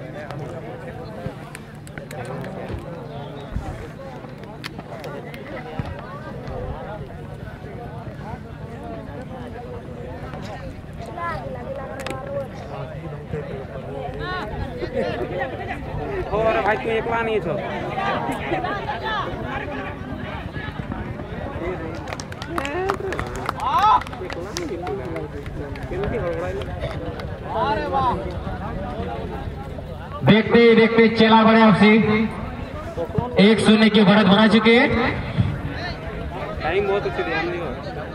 और भाई तू एक नहीं छो देखते देखते चला बड़े आपसे 1-0 की बढ़त बना चुके हैं। टाइम बहुत अच्छे ध्यान नहीं हो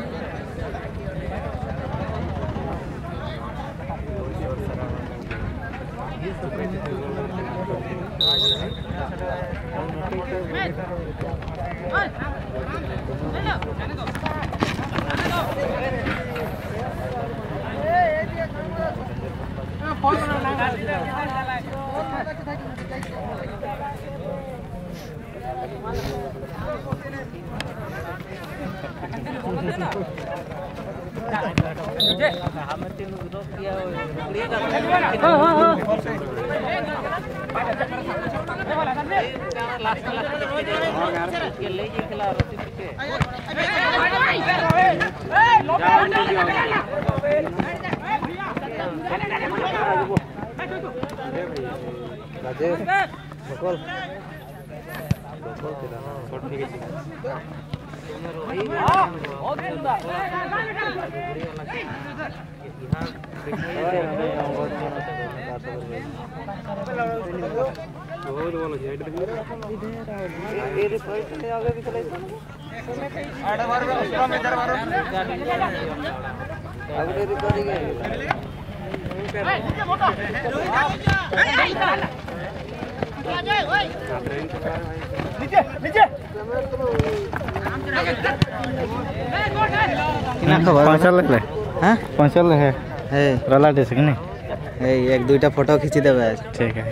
पहुँचल है रला दे सके एक दुईटा फोटो खींची देवे। ठीक है।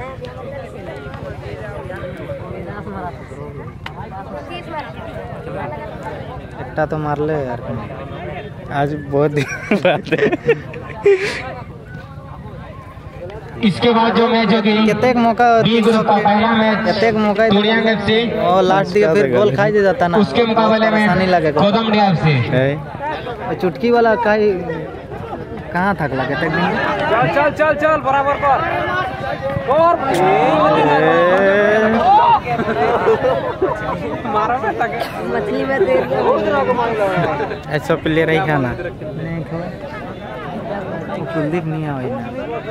एकटा तो मार ले यार आज बहुत दिन बाद इसके बाद जो मैच होगी कितने मौका पहला मैच कितने मौका से और लास्ट दिया फिर गोल खाई दे जाता ना उसके मुकाबले में आसानी लगे गौतम डियाब से चुटकी वाला कहाँ थकला कितने दिन चल चल चल चल बराबर कर और मारा में तक मछली में दे ऐसा प्लेयर ही खाना नहीं खबर कुलदीप नहीं आवे ना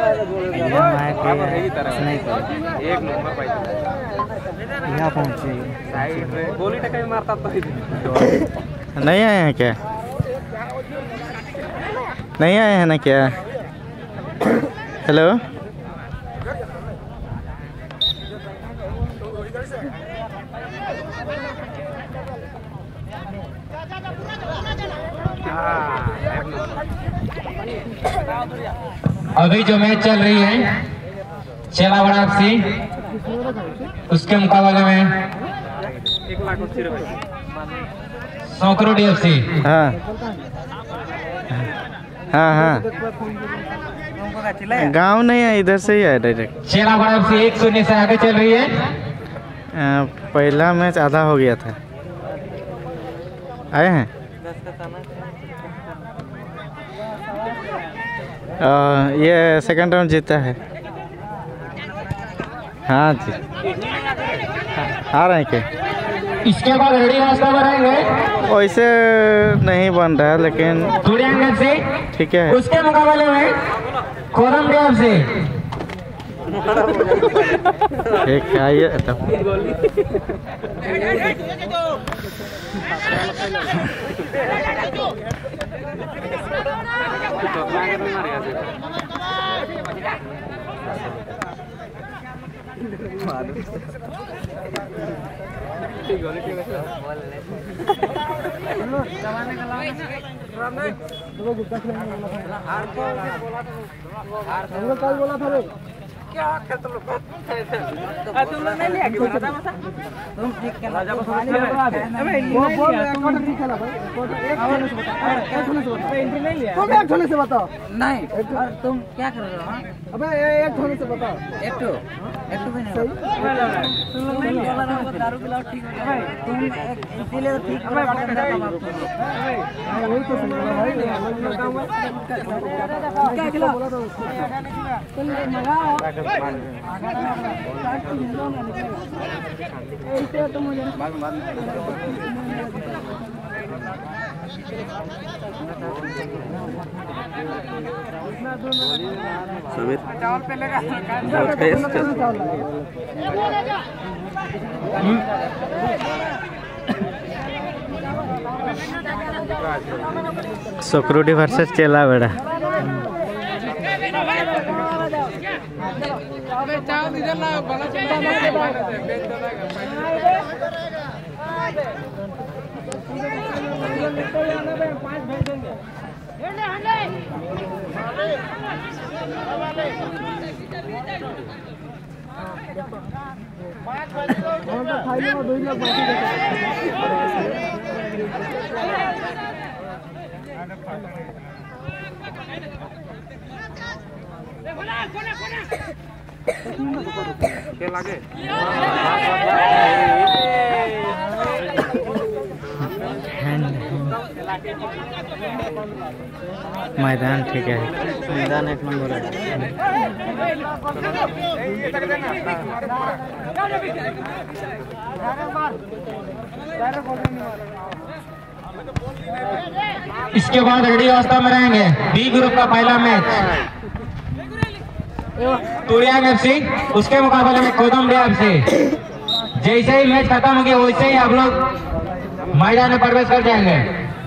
नहीं एक नंबर भाई यहाँ पहुँचे साइड में गोली टक्कर मारता तो नहीं आए हैं क्या? नहीं आए हैं ना क्या? हेलो अभी जो मैच चल रही है चेला बड़ा से उसके मुकाबले में 1 लाख 100 करोड़ FC। हाँ हाँ हाँ गांव नहीं है इधर से ही है डायरेक्ट। चेला बड़ा FC 1-0 से आगे चल रही है। पहला मैच आधा हो गया था। आए हैं ये सेकंड राउंड जीता है। हाँ जी आ रहे हैं क्या? इसके बाद रेडी रास्ता बनाएंगे वैसे नहीं बन रहा है लेकिन से ठीक है। उसके मुकाबले में गौतम डियाब से ठीक है आइए तब। तुम लोग नहीं लिया कि बता मसा तुम ठीक कर राजा बस अबे बोल एक मिनट नहीं खेला भाई एक होने से बता एंट्री नहीं लिया तुम एक होने से बताओ नहीं और तुम क्या कर रहे हो अबे एक होने से बताओ एक तो भी नहीं तुम लोग नहीं लिया दारू पिलाओ ठीक हो जाए तुम एक इसीलिए तो ठीक है वही तो सुन रहा भाई क्या खिला तुम मंगाओ समीर चावल पे लेगा सिक्योरिटी वर्सेस चेला बेड़ा मैदान ठीक है मैदान एक नंबर है इसके बाद रेडी अवस्था में रहेंगे बी ग्रुप का पहला मैच तुड़ियांग एफसी उसके मुकाबले में कोदमडी एफसी। जैसे ही मैच खत्म हो गया वैसे ही आप लोग मैदान में प्रवेश कर जाएंगे।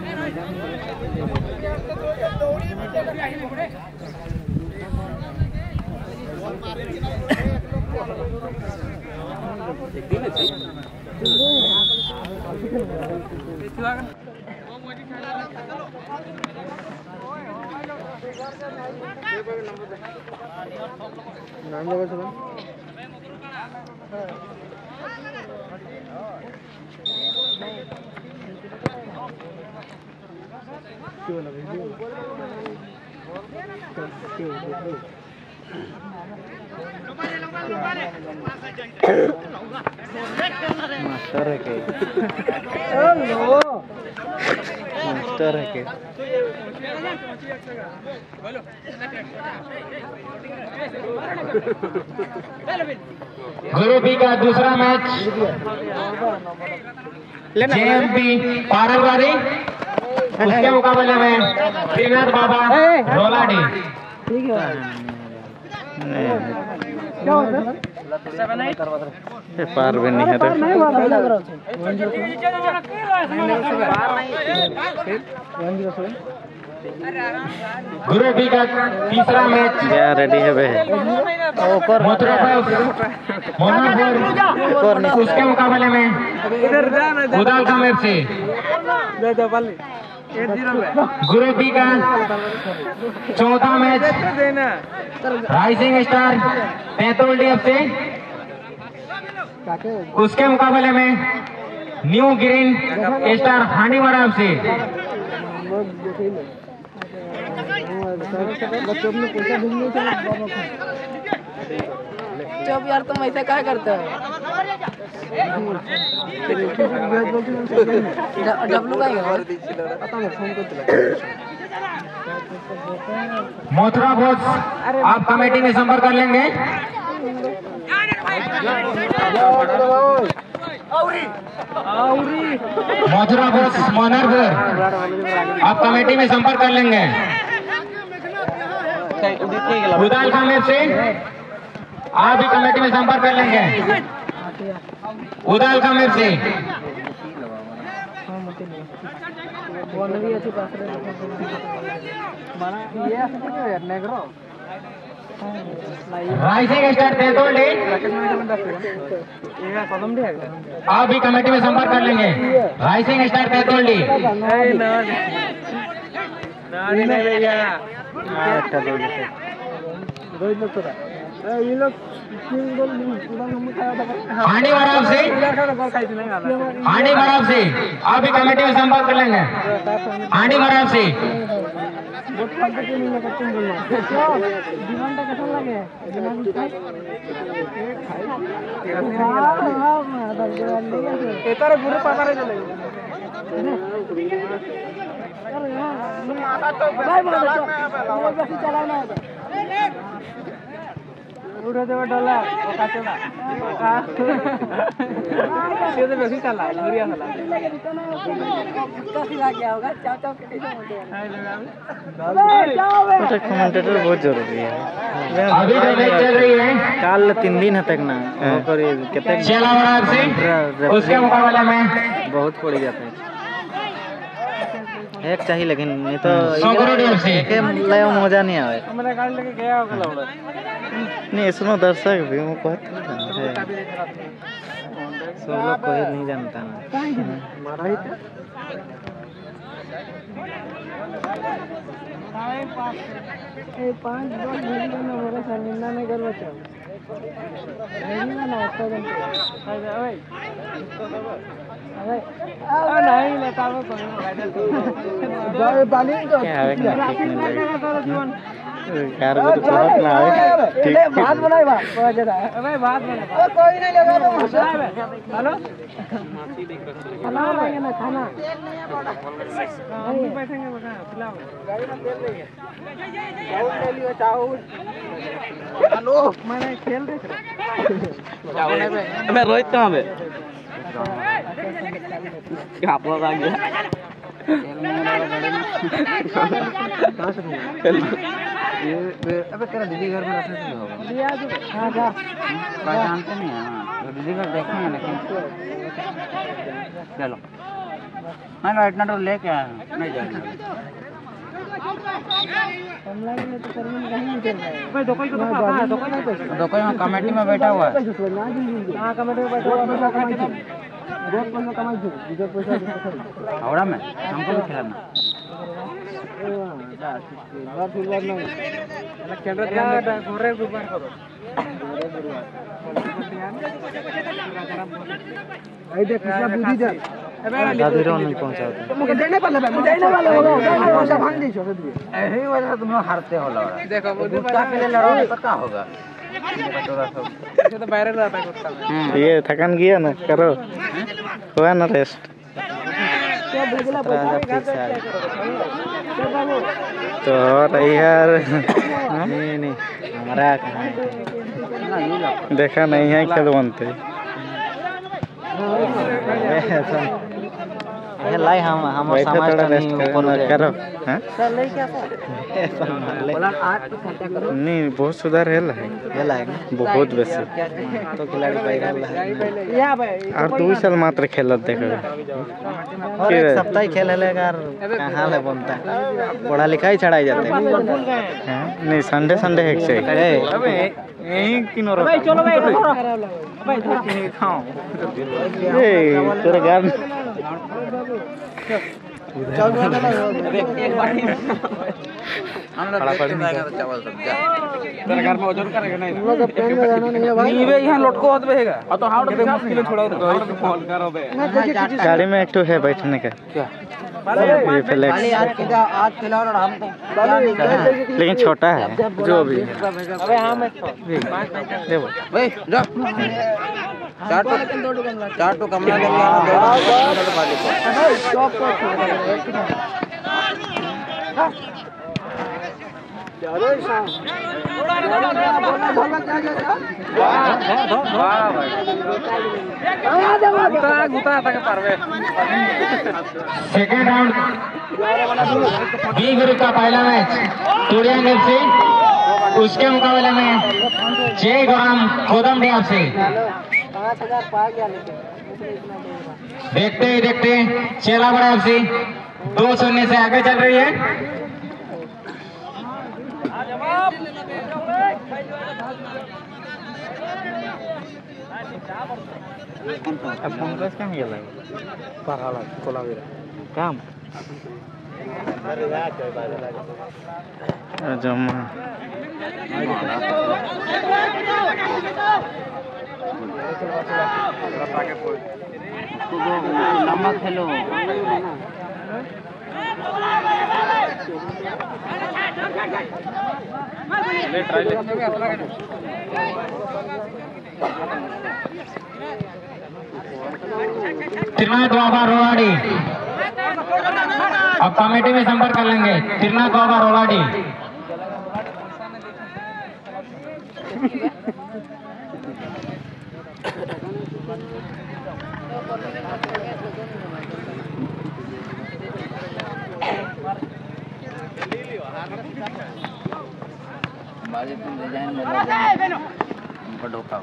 मास्टर है के मास्टर है के ग्रुप बी का दूसरा मैच जेएमपी पारलवाड़ी उसके मुकाबले में श्रीनाथ बाबा रोलाडी। पार भी नहीं है ग्रुप बी का तीसरा मैच क्या रेडी है भाई उसके मुकाबले में उदालकाम एफसी। ग्रुप बी का चौथा मैच राइजिंग स्टार तैतोल एफसी उसके मुकाबले में न्यू ग्रीन स्टार हांडीवाड़ा एफसी। चुप यार तुम ऐसा क्या करते हो डब्लू का मोथरा बोस आप कमेटी में संपर्क कर लेंगे। मोथरा बोस मोनरपुर आप कमेटी में संपर्क कर लेंगे। उदाल खामेर से आप भी कमेटी में संपर्क कर लेंगे। उदाल खामेर से राइजिंग स्टार तैतोल आप भी कमेटी में संपर्क कर लेंगे। राइजिंग स्टार तैतोल ये लोग 3 गोल पूरा नंबर खाया था हांडी बराबर से हांडी बराबर से आप भी कमेटी में संपर्क कर लेंगे। हांडी बराबर से बहुत फायदा के नहीं लगा तुम बोलना डिमांड कैसा लगे डिमांड खाई एतार गुरु पाता रे चले भाई बोल बस चलाना है उड़ा देवा डॉलर काचेदा ये तो बेसी चला बढ़िया चला काफी आ गया होगा चाव चाव कैसे बोलते हैं कमेंटेटर बहुत जरूरी है। अभी जो मैच चल रही है काल 3 दिन है तक ना और कितने चेला बराबर से उसके मुकाबले में बहुत पड़ जाता है। एक चाहिए लेकिन नहीं तो एक लय मजा नहीं आवे। मेरा गाड़ी लेके गया होगा लौड़ा नहीं सुनो दर्शक भी वो कहते हैं सब लोग कोई नहीं जानता ना मारा ही था ए 5 बॉल भेज ना मेरा शर्मिंदा नहीं कर बच्चा नहीं ना होता है अरे नहीं लेता वो कोई जाए पानी तो यार वो तो बहुत ना है ठीक भात बनाए भात जरा भाई भात बना कोई नहीं लेगा तो हेलो खाना लाएंगे ना खाना नहीं बैठेंगे बता खिलाओ गाड़ी में तेल नहीं है चावल ले लियो चावल हेलो मैंने खेल देख रहा चावल है मैं रोहित कहां पे क्या आप लोग आ गया अबे तेरा दीदी घर में रखने से होगा लिया जो हां जा जानते नहीं है हां दीदी घर देखेंगे लेकिन चलो मैं इतना तो लेके आया नहीं जाना हमला के लिए तो शर्मिंद कहीं नहीं चल रहा है भाई दुकान को दुकान में कमेटी में बैठा हुआ है हां कमेटी में बैठा हुआ है बहुत पैसा कमाई थी इधर पैसा हावड़ा में हमको भी खिलाना बात नहीं खेल रहे थे घोरे गुबार करो आई देख कितना बुद्धि दे दादीरो नहीं पहुंचाते मुझे देने वाला है मुझे देने वाला होगा पैसा भांग दी छोड़ दिए यही वजह तुम लोग हारते हो लग रहा देखो गुस्सा के लिए लड़ो पता होगा ये तो वायरल रहता है गुस्सा में ये थकान गया ना करो हुआ ना रेस्ट क्या भगला तो रही यार नहीं हमारा कहाँ देखा नहीं है खेल बनते लाई हम समाज का नहीं करो नहीं बहुत सुधार है बहुत बेसी तो खिलाड़ी और 2 साल मात्र खेलत देखो और एक सप्ताह ही खेल है कहाँ ले बनता है पढ़ा लिखा ही चढ़ाई जाते हैं नहीं संडे है यही किनो भाई चलो भाई खाओ तेरे घर गाड़ी में एक तो है बैठने का लेकिन छोटा है जो भी चार तो कमरा लेके सेकेंड राउंड बी ग्रुप का पहला मैच टूरियांग एफसी उसके मुकाबले में जय गोराम खोदम डैम से 5000 पा गया लेकिन देखते ही देखते चेला बड़ा एफसी 2-0 से आगे चल रही है। अब कांग्रेस क्या मिला? काम जमा लंबा खेलो त्रिनाथ बाबा रोलाडी अब कमेटी में संपर्क कर लेंगे। त्रिनाथ बाबा रोलाडी डिजाइन में ढोका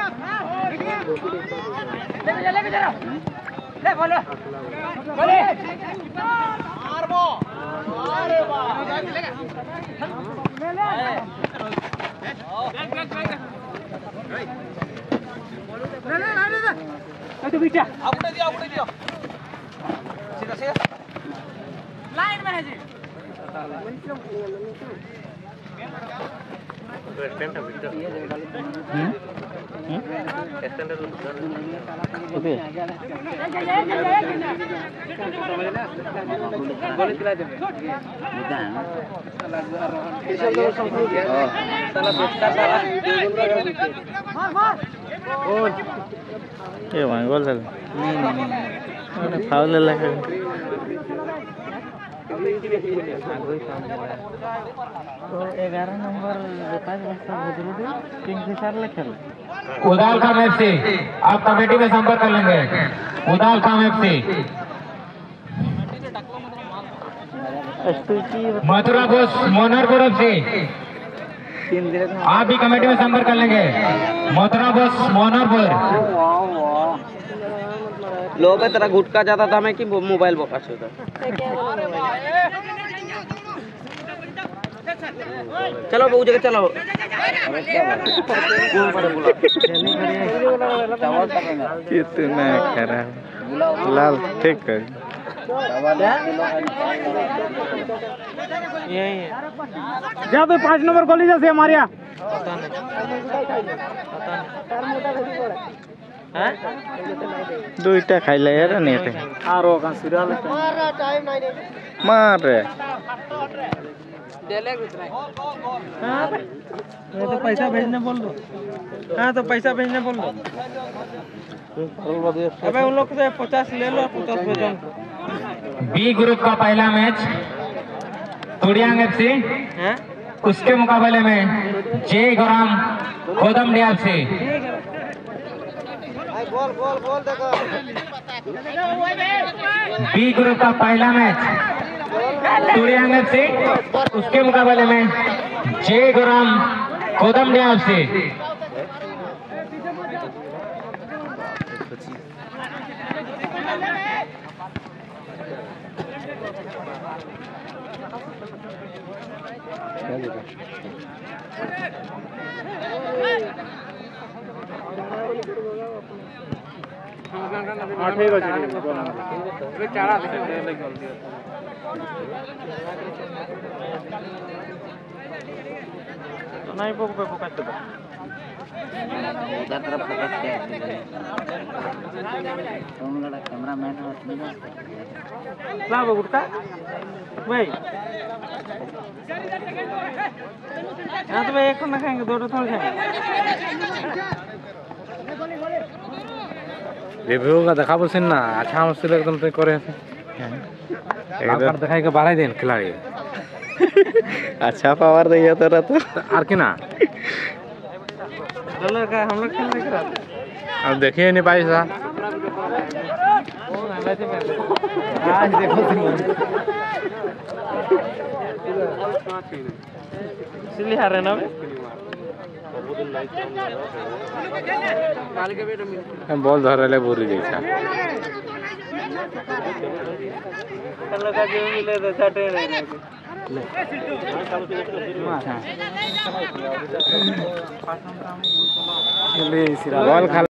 लाइन में है जी ये वहाँ गोल चल फाउल लगा तो 11 नंबर किंगफिशर खेल उदाल खाम FC आप कमेटी में संपर्क कर लेंगे। उदाल खाम FC मथुरा बोस मोनरपुर FC आप भी कमेटी में संपर्क कर लेंगे। मथुरा बोस मोनरपुर लोग तेरा गुटका जाता था मैं कि मोबाइल बोकाश होता चलो वो जगह चलो कितना खराब लाल ठीक कर जा तो 5 नंबर गोली जैसे हमारे यहाँ दुईटा खाइले यार नेट आरो का सिरियल मार तो पैसा भेजने बोल दो। हाँ तो पैसा भेजने बोल दो। अबे उन लोग से 50 ले लो 50 भेजो। बी ग्रुप का पहला मैच तुड़ियांग FC उसके मुकाबले में जय गोराम कोदम FC बी ग्रुप का पहला मैच तुड़ियांग FC उसके मुकाबले में जय गोराम कोदम FC ठीक अच्छे नहीं उधर तरफ फोकस किया कैमरा मैन गुटका भाई यहाँ तो भाई एक ना खाएंगे 2 थोड़ा खाएंगे रिव्यू का देखा बोलছেন না अच्छा मुश्किल एकदम तो करे एकदम दिखाई के 12 दिन खिलाड़ी अच्छा पावर दिया तो रहता और कि ना चलो का हम लोग खेलने के बाद अब देखिए नहीं पाई सा आज देखो इसलिए हार रहे ना बॉल धरले बुरी जैसा लगा जो मिले तो छाटे नहीं बॉल